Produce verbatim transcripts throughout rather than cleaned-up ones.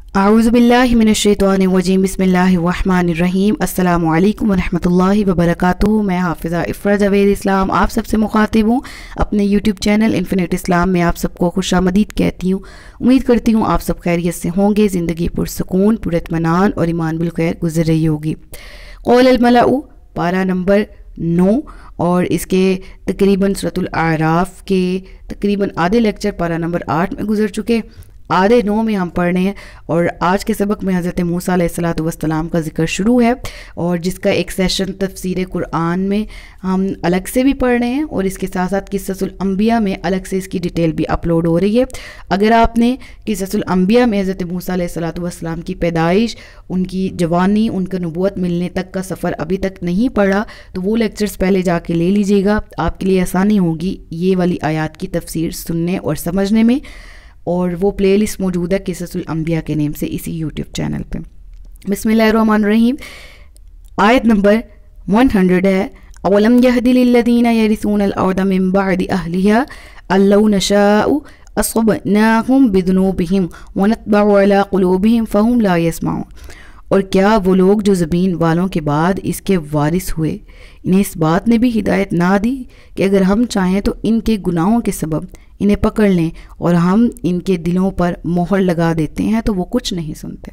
अऊज़ु बिल्लाहि मिनश्शैतानिर्रजीम बिस्मिल्लाहिर्रहमानिर्रहीम अस्सलामु अलैकुम वरहमतुल्लाहि वबरकातुहू। मैं हाफिज़ा इफ़रा जावेद इस्लाम आप सबसे मुखातिब हूँ। अपने यूट्यूब चैनल इन्फिनिट इस्लाम में आप सबको खुशामदीद कहती हूँ। उम्मीद करती हूँ आप सब खैरियत से होंगे, ज़िंदगी पुरसकून पुरइत्मीनान और ईमान बिलखैर गुजर रही होगी। क़ौल अल मलाउ पारा नंबर नौ और इसके तकरीबन सूरतुल आराफ के तकरीबन आधे लेक्चर पारा नंबर आठ में गुजर चुके, आधे नौ में हम पढ़ रहे हैं। और आज के सबक में हज़रत मूसा अलैहिस्सलातु वस्सलाम का ज़िक्र शुरू है और जिसका एक सेशन तफसीर कुरान में हम अलग से भी पढ़ रहे हैं और इसके साथ साथ क़िस्सतुल अंबिया में अलग से इसकी डिटेल भी अपलोड हो रही है। अगर आपने क़िस्सतुल अंबिया में हज़रत मूसा अलैहिस्सलातु वस्सलाम की पैदाइश, उनकी जवानी, उनका नबूवत मिलने तक का सफ़र अभी तक नहीं पढ़ा तो वो लेक्चर्स पहले जाके ले लीजिएगा, आपके लिए आसानी होगी ये वाली आयत की तफसीर सुनने और समझने में। और वो प्लेलिस्ट मौजूद है क़िस्सतुल अंबिया के नेम से इसी यूट्यूब चैनल पे। बिस्मिल्लाहिर्रहमानिर्रहीम। आयत नंबर सौ है, अवलम यहदि लिल्लज़ीना यरिसूनल अर्द मिन बअदि अहलिहा अल्लौ नशाअउ असबनाहुम बिदुनूबिहिम व नतबअु अला कुलूबिहिम फहुम ला यस्माऊन। और क्या वो लोग जो ज़मीन वालों के बाद इसके वारिस हुए, इन्हें इस बात ने भी हिदायत ना दी कि अगर हम चाहें तो इनके गुनाहों के सबब इन्हें पकड़ लें और हम इनके दिलों पर मोहर लगा देते हैं तो वो कुछ नहीं सुनते।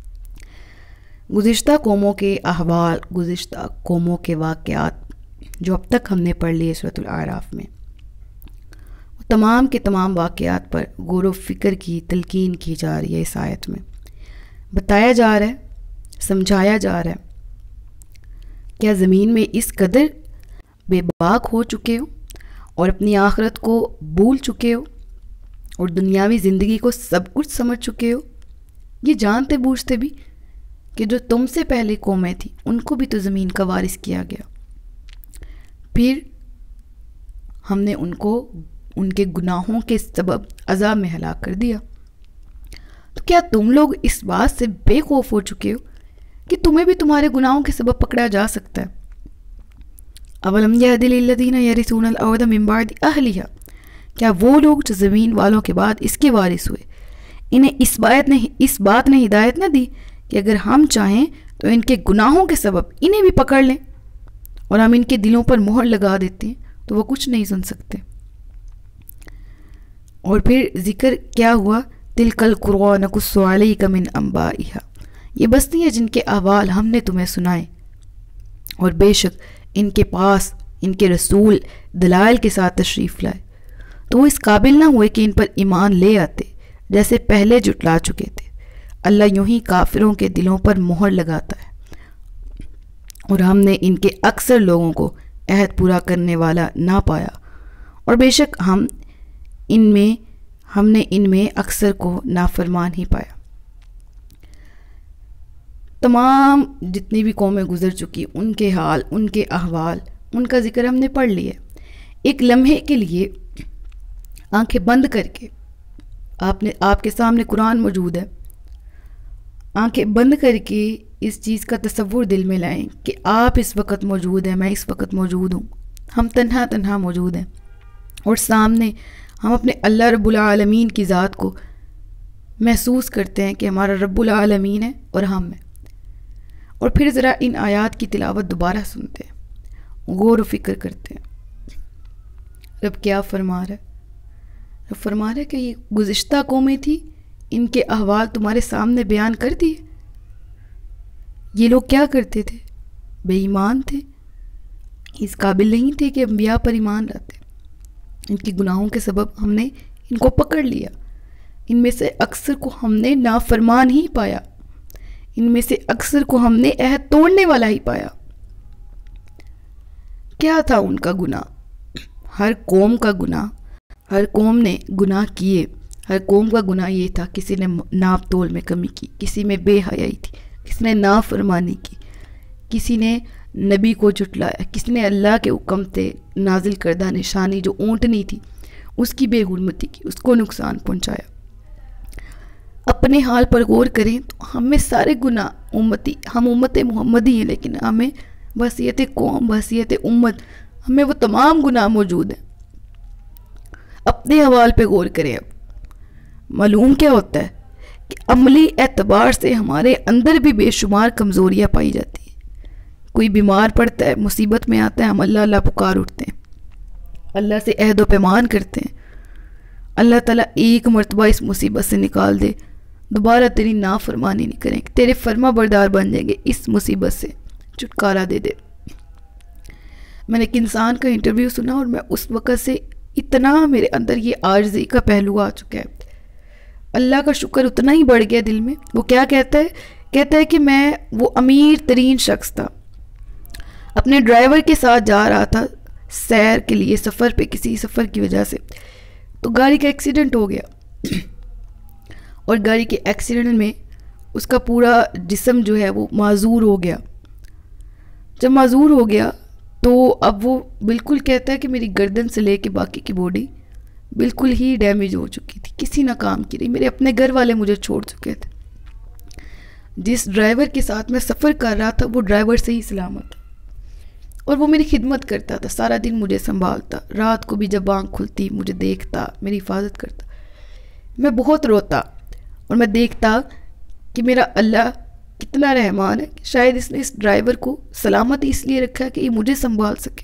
गुज़िश्ता कौमों के अहवाल, गुज़िश्ता कौमों के वाक़यात जो अब तक हमने पढ़ लिए सूरतुल आराफ में, वो तमाम के तमाम वाक़यात पर गौर व फ़िक्र की तलकीन की जा रही है। इस आयत में बताया जा रहा है, समझाया जा रहा है, क्या ज़मीन में इस कदर बेबाक हो चुके हो और अपनी आखिरत को भूल चुके हो और दुनियावी ज़िंदगी को सब कुछ समझ चुके हो, ये जानते बूझते भी कि जो तुमसे पहले कौमें थी उनको भी तो ज़मीन का वारिस किया गया, फिर हमने उनको उनके गुनाहों के सबब अज़ाब में हलाक कर दिया। तो क्या तुम लोग इस बात से बेखौफ हो चुके हो कि तुम्हें भी तुम्हारे गुनाहों के सबब पकड़ा जा सकता है? अवलम यहदि लिल्लज़ीना यरिसूनल अर्द मिन बअदि अहलिहा, क्या वो लोग जो ज़मीन वालों के बाद इसके वारिस हुए, इन्हें इस बात ने इस बात ने हिदायत न दी कि अगर हम चाहें तो इनके गुनाहों के सबब इन्हें भी पकड़ लें और हम इनके दिलों पर मोहर लगा देते हैं तो वो कुछ नहीं सुन सकते। और फिर ज़िक्र क्या हुआ, तिलकल क़ुरा नक़ुस्सु अलैका मिन अंबाइहा, ये बस्ती है जिनके अहवाल हमने तुम्हें सुनाए और बेशक इनके पास इनके रसूल दलाइल के साथ तशरीफ़ लाए तो वो इस काबिल ना हुए कि इन पर ईमान ले आते जैसे पहले जुटला चुके थे। अल्लाह यूं ही काफिरों के दिलों पर मोहर लगाता है और हमने इनके अक्सर लोगों को अहद पूरा करने वाला ना पाया और बेशक हम इनमें हमने इनमें अक्सर को नाफरमान ही पाया। तमाम जितनी भी कौमें गुजर चुकी उनके हाल, उनके अहवाल, उनका ज़िक्र हमने पढ़ लिया। एक लम्हे के लिए आंखें बंद करके आपने आपके सामने कुरान मौजूद है, आंखें बंद करके इस चीज़ का तसव्वुर दिल में लाएं कि आप इस वक्त मौजूद हैं, मैं इस वक्त मौजूद हूँ, हम तन्हा तन्हा मौजूद हैं और सामने हम अपने अल्लाह रब्बुल आलमीन की ज़ात को महसूस करते हैं कि हमारा रब्बुल आलमीन है और हम हैं। और फिर ज़रा इन आयात की तिलावत दोबारा सुनते हैं, गौर व फिक्र करते हैं। रब क्या फरमा रहा है? रब फरमा रहा है कि ये गुज़िश्ता कौमें थी, इनके अहवाल तुम्हारे सामने बयान कर दिए। ये लोग क्या करते थे? बेईमान थे, इस काबिल नहीं थे कि अंबिया पर ईमान लाते। इनके गुनाहों के सबब हमने इनको पकड़ लिया, इनमें से अक्सर को हमने नाफरमान ही पाया, इनमें से अक्सर को हमने अहद तोड़ने वाला ही पाया। क्या था उनका गुनाह? हर कौम का गुनाह, हर कौम ने गुनाह किए। हर कौम का गुनाह ये था, किसी ने नाप तोल में कमी की, किसी में बेहयाई थी, किसी ने नाफरमानी की, किसी ने नबी को झुटलाया, किसी ने अल्लाह के हुक्म से नाजिल करदा निशानी जो ऊँटनी थी उसकी बेहुरमती की, उसको नुकसान पहुँचाया। अपने हाल पर गौर करें तो हमें सारे गुनाह उम्मती, हम उम्मत मोहम्मदी हैं लेकिन हमें बहसियत कौम, बहसियत उम्मत, हमें वो तमाम गुनाह मौजूद हैं। अपने हवाल पे गौर करें। अब मालूम क्या होता है کہ عملی اعتبار سے ہمارے اندر بھی بے شمار کمزوریاں پائی جاتی ہیں. کوئی بیمار پڑتا ہے، مصیبت میں آتا ہے، ہم اللہ اللہ پکار اٹھتے ہیں، اللہ سے عہد و پیمان کرتے ہیں، اللہ تعالیٰ ایک مرتبہ اس مصیبت سے نکال دے، دوبارہ تیری نافرمانی نہیں کریں گے، تیرے فرما بردار بن جائیں گے، اس مصیبت سے چھٹکارا دے دے. میں نے ایک انسان کا انٹرویو سنا اور میں اس وقت سے اتنا میرے اندر یہ عاجزی کا پہلو آ چکا ہے، اللہ کا شکر اتنا ہی بڑھ گیا دل میں. وہ کیا کہتا ہے؟ کہتا ہے کہ میں وہ امیر ترین شخص تھا، اپنے ڈرائیور کے ساتھ جا رہا تھا سیر کے لیے، سفر پہ کسی سفر کی وجہ سے، تو گاڑی کا ایکسیڈنٹ ہو گیا اور گاڑی کے ایکسیڈنٹ میں اس کا پورا جسم جو ہے وہ معذور ہو گیا. جب معذور ہو گیا تو اب وہ بالکل کہتا ہے کہ میری گردن سے لے کے باقی کی باڈی بالکل ہی ڈیمیج ہو چکی تھی، کسی نہ کام کی رہی، میرے اپنے گھر والے مجھے چھوڑ چکے تھے. جس ڈرائیور کے ساتھ میں سفر کر رہا تھا وہ ڈرائیور سے ہی سلامت تھا اور وہ میری خدمت کرتا تھا، سارا دن مجھے سنبھالتا، رات کو بھی جب آنکھ کھلتی مجھے دیکھتا، میری حفاظت کرتا. میں بہت روتا اور میں دیکھتا کہ میرا اللہ کتنا رحمان ہے، شاید اس نے اس ڈرائیور کو سلامت اس لیے رکھا کہ یہ مجھے سنبھال سکے.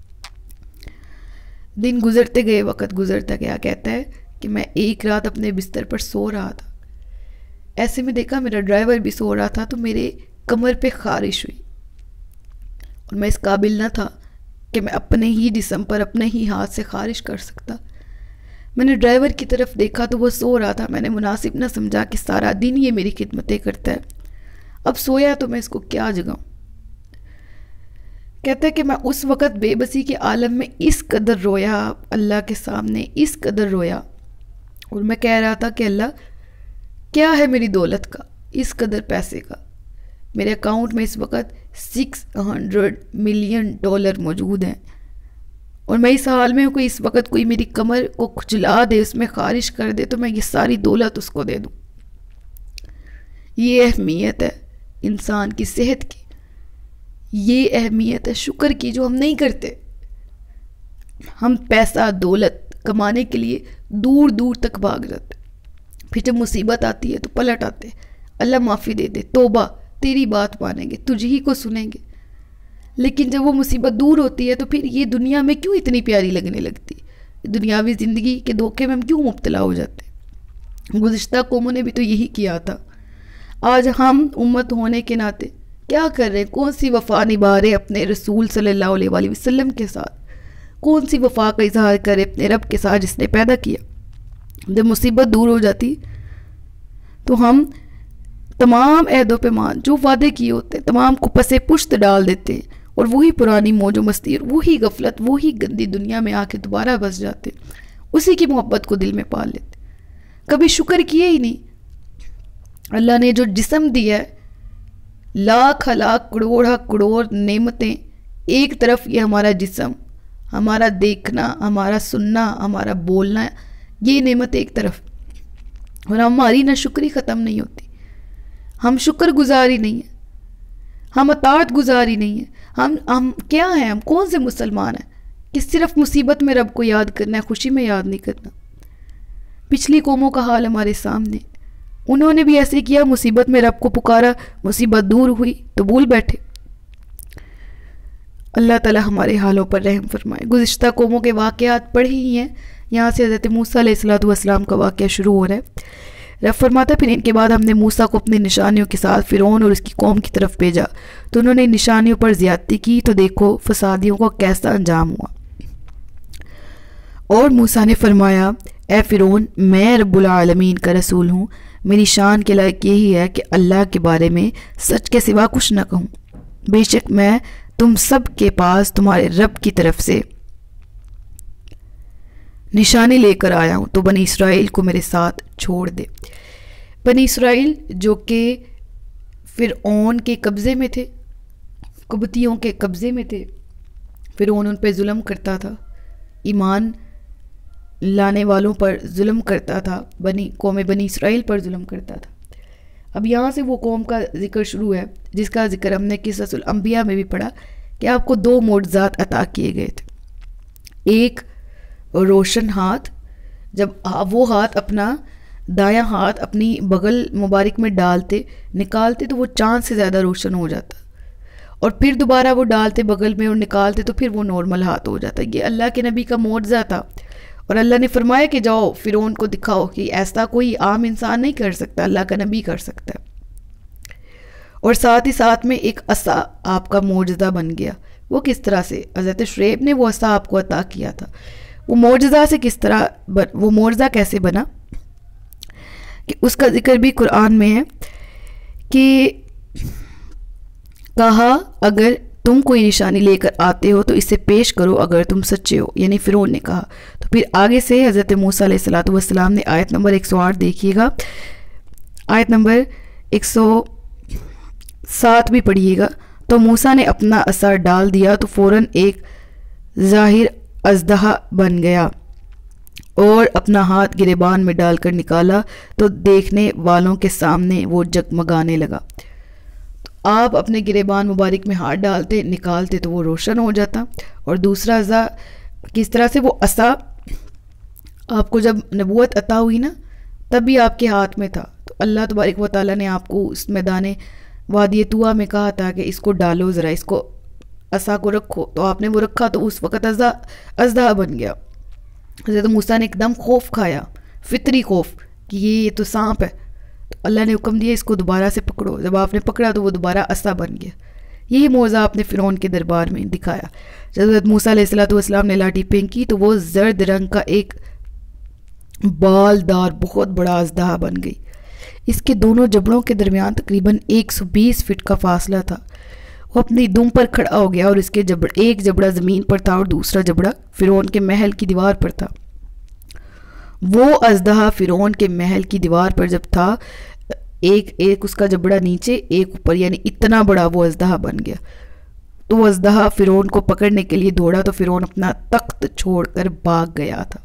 دن گزرتے گئے، وقت گزرتا گیا. کہتا ہے کہ میں ایک رات اپنے بستر پر سو رہا تھا، ایسے میں دیکھا میرا ڈرائیور بھی سو رہا تھا، تو میرے کمر پہ خارش ہوئی اور میں اس قابل نہ تھا کہ میں اپنے ہی جسم پر اپنے ہی ہاتھ سے خارش کر سکتا. میں نے ڈرائیور کی طرف دیکھا تو وہ سو رہا تھا. میں نے مناسب نہ سمجھا کہ سارا دن یہ میری خدمتیں کرتا ہے، اب سویا تو میں اس کو کیا جگاؤں. کہتا ہے کہ میں اس وقت بے بسی کے عالم میں اس قدر رویا، اللہ کے سامنے اس قدر رویا، اور میں کہہ رہا تھا کہ اللہ کیا ہے میری دولت کا، اس قدر پیسے کا. میرے اکاؤنٹ میں اس وقت سکس ہنڈریڈ ملین ڈالر موجود ہیں اور میں اس حال میں ہوں کہ اس وقت کوئی میری کمر کو کھجلا دے، اس میں خارش کر دے، تو میں یہ ساری دولت اس کو دے دوں. یہ اہمیت ہے انسان کی صحت کی، یہ اہمیت ہے شکر کی جو ہم نہیں کرتے. ہم پیسہ دولت کمانے کے لیے دور دور تک بھاگ جاتے، پھر جب مصیبت آتی ہے تو پلٹ آتے، اللہ معافی دے دے، توبہ، تیری بات مانیں گے، تجھ ہی کو سنیں گے. لیکن جب وہ مصیبت دور ہوتی ہے تو پھر یہ دنیا میں کیوں اتنی پیاری لگنے لگتی، دنیاوی زندگی کے دھوکے میں ہم کیوں مبتلا ہو جاتے. گزشتہ قوموں نے بھی تو یہی کیا تھا. آج ہم امت ہونے کے ناطے کیا کر رہے ہیں؟ کون سی وفا نبھا رہے اپنے رسول صلی اللہ علیہ وآلہ وسلم کے ساتھ؟ کون سی وفا کا اظہار کرے اپنے رب کے ساتھ جس نے پیدا کیا؟ جب مصیبت دور ہو جاتی تو ہم تمام عہد و پیمان جو وعدے کیے ہوتے ہیں تمام کو پسے پشت ڈال دیتے ہیں اور وہی پرانی موج و مستی اور وہی غفلت، وہی گندی دنیا میں آ کے دوبارہ بس جاتے، اسی کی محبت کو دل میں پال لیتے، کبھی شکر کیے ہی نہیں. اللہ نے جو جسم دیا ہے، لاکھ لاکھ کروڑ کروڑ نعمتیں، ایک طرف یہ ہمارا جسم، ہمارا دیکھنا، ہمارا سننا، ہمارا بولنا، یہ نعمت ایک طرف، اور ہماری نہ شکری ختم نہیں ہوتی. ہم شکر گزاری نہیں ہیں، ہم اطاعت گزاری نہیں ہیں. ہم ہم کیا ہیں؟ ہم کون سے مسلمان ہیں کہ صرف مصیبت میں رب کو یاد کرنا ہے، خوشی میں یاد نہیں کرنا. پچھلی قوموں کا حال ہمارے سامنے، انہوں نے بھی ایسے کیا، مصیبت میں رب کو پکارا، مصیبت دور ہوئی تو بھول بیٹھے. اللہ تعالی ہمارے حالوں پر رحم فرمائے. گزشتہ قوموں کے واقعات پڑھی ہی ہیں، یہاں سے حضرت موسیٰ علیہ الصلوۃ والسلام کا واقعہ شروع ہو رہا ہے. رب فرماتا ہے پھر ان کے بعد ہم نے موسیٰ کو اپنی نشانیوں کے ساتھ فرعون اور اس کی قوم کی طرف بھیجا، تو انہوں نے نشانیوں پر زیادتی کی، تو دیکھو فسادیوں کا کیسا انجام ہوا. اور موسیٰ نے فرمایا اے فرعون، میں رب العالمین کا رسول ہوں، میری شان کے لائق یہی ہے کہ اللہ کے بارے میں سچ کے سوا کچھ نہ کہوں. بے شک میں تم سب کے پاس تمہارے رب کی طرف سے نشانی لے کر آیا ہوں، تو بنی اسرائیل کو میرے ساتھ چھوڑ دے. بنی اسرائیل جو کہ فرعون کے قبضے میں تھے، قبطیوں کے قبضے میں تھے، فرعون ان پہ ظلم کرتا تھا، ایمان لانے والوں پر ظلم کرتا تھا، بنی قوم بنی اسرائیل پر ظلم کرتا تھا. اب یہاں سے وہ قوم کا ذکر شروع ہے جس کا ذکر ہم نے قصص الانبیاء میں بھی پڑھا کہ آپ کو دو معجزات عطا کیے گئے تھے. ایک روشن ہاتھ، جب وہ ہاتھ اپنا دایاں ہاتھ اپنی بغل مبارک میں ڈالتے نکالتے تو وہ چاند سے زیادہ روشن ہو جاتا، اور پھر دوبارہ وہ ڈالتے بغل میں اور نکالتے تو پھر وہ نارمل ہاتھ ہو جاتا۔ یہ اللہ کے نبی کا معجزہ تھا، اور اللہ نے فرمایا کہ جاؤ فرعون کو دکھاؤ کہ ایسا کوئی عام انسان نہیں کر سکتا، اللہ کا نبی کر سکتا ہے۔ اور ساتھ ہی ساتھ میں ایک عصا آپ کا معجزہ بن گیا۔ وہ کس طرح سے؟ حضرت شعیب نے وہ عصا آپ کو عطا کیا تھا، وہ معجزہ سے کس طرح بن وہ معجزہ کیسے بنا کہ اس کا ذکر بھی قرآن میں ہے کہ کہا اگر تم کوئی نشانی لے کر آتے ہو تو اسے پیش کرو اگر تم سچے ہو، یعنی فرعون نے کہا۔ تو پھر آگے سے حضرت موسیٰ علیہ الصلوۃ والسلام نے آیت نمبر ایک سو آٹھ دیکھیے گا، آیت نمبر ایک سو سات بھی پڑھیے گا۔ تو موسیٰ نے اپنا عصا ڈال دیا تو فوراً ایک ظاہر اژدہا بن گیا، اور اپنا ہاتھ گریبان میں ڈال کر نکالا تو دیکھنے والوں کے سامنے وہ جگمگانے لگا۔ آپ اپنے گریبان مبارک میں ہاتھ ڈالتے نکالتے تو وہ روشن ہو جاتا، اور دوسرا عصا کس طرح سے؟ وہ عصا آپ کو جب نبوت عطا ہوئی نا تب بھی آپ کے ہاتھ میں تھا، تو اللہ تبارک و تعالیٰ نے آپ کو اس میدان وادی طویٰ میں کہا تھا کہ اس کو ڈالو ذرا، اس کو عصا کو رکھو، تو آپ نے وہ رکھا تو اس وقت عصا اژدہا بن گیا۔ حضرت موسیٰ نے ایک دم خوف کھایا، فطری خوف کہ یہ تو سانپ ہے، تو اللہ نے حکم دیا اس کو دوبارہ سے پکڑو، جب آپ نے پکڑا تو وہ دوبارہ عصا بن گیا۔ یہی معجزہ آپ نے فرعون کے دربار میں دکھایا۔ جب حضرت موسیٰ علیہ الصلوۃ والسلام نے لاٹھی پھینکی تو وہ زرد رنگ کا ایک بال دار بہت بڑا اژدہا بن گئی۔ اس کے دونوں جبڑوں کے درمیان تقریباً ایک سو بیس فٹ کا فاصلہ تھا۔ وہ اپنی دم پر کھڑا ہو گیا، اور اس کے جبڑ ایک جبڑا زمین پر تھا اور دوسرا جبڑا فرعون کے محل کی دیوار پر تھا۔ وہ اژدہا فرعون کے محل کی دیوار پر جب تھا، ایک ایک اس کا جبڑا نیچے ایک اوپر، یعنی اتنا بڑا وہ اژدہا بن گیا۔ تو وہ اژدہا فرعون کو پکڑنے کے لیے دوڑا تو فرعون اپنا تخت چھوڑ کر بھاگ گیا تھا۔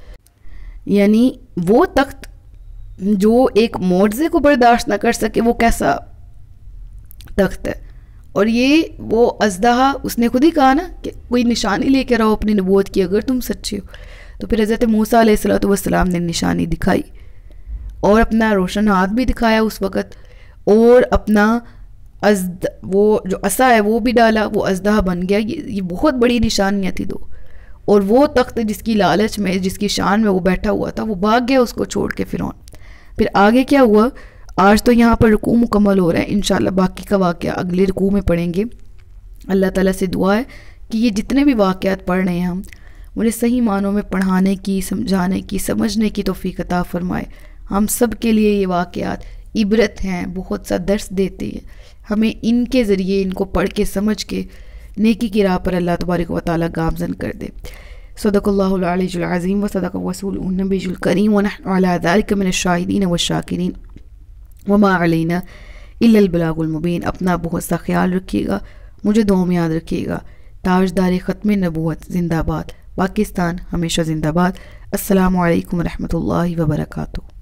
یعنی وہ تخت جو ایک معجزے کو برداشت نہ کر سکے وہ کیسا تخت ہے؟ اور یہ وہ اژدہا اس نے خود ہی کہا نا کہ کوئی نشانی لے کے رہو اپنی نبوت کی اگر تم سچے ہو، تو پھر حضرت موسیٰ علیہ الصلوۃ والسلام نے نشانی دکھائی اور اپنا روشن ہاتھ بھی دکھایا اس وقت، اور اپنا ازد وہ جو عصا ہے وہ بھی ڈالا، وہ اژدہا بن گیا۔ یہ یہ بہت بڑی نشانیاں تھی دو، اور وہ تخت جس کی لالچ میں جس کی شان میں وہ بیٹھا ہوا تھا وہ بھاگ گیا اس کو چھوڑ کے فرعون۔ پھر آگے کیا ہوا؟ آج تو یہاں پر رکوع مکمل ہو رہا ہے، انشاءاللہ باقی کا واقعہ اگلے رکوع میں پڑھیں گے۔ اللہ تعالیٰ سے دعا ہے کہ یہ جتنے بھی واقعات پڑھ رہے ہیں ہم، مجھے صحیح معنوں میں پڑھانے کی، سمجھانے کی، سمجھنے کی توفیق عطا فرمائے۔ ہم سب کے لیے یہ واقعات عبرت ہیں، بہت سا درس دیتے ہیں، ہمیں ان کے ذریعے ان کو پڑھ کے سمجھ کے نیکی کی راہ پر اللہ تبارک و تعالیٰ گامزن کر دے۔ صدق اللہ العلی العظیم و صدق رسول النبی الکریم ونحن علی ذلک من الشاہدین والشاکرین وما علینا الا البلاغ المبین۔ اپنا بہت سا خیال رکھیے گا، مجھے دعاؤں میں یاد رکھیے گا۔ تاجدار ختم نبوت زندہ باد، پاکستان ہمیشہ زندہ باد۔ السلام علیکم ورحمۃ اللہ وبرکاتہ۔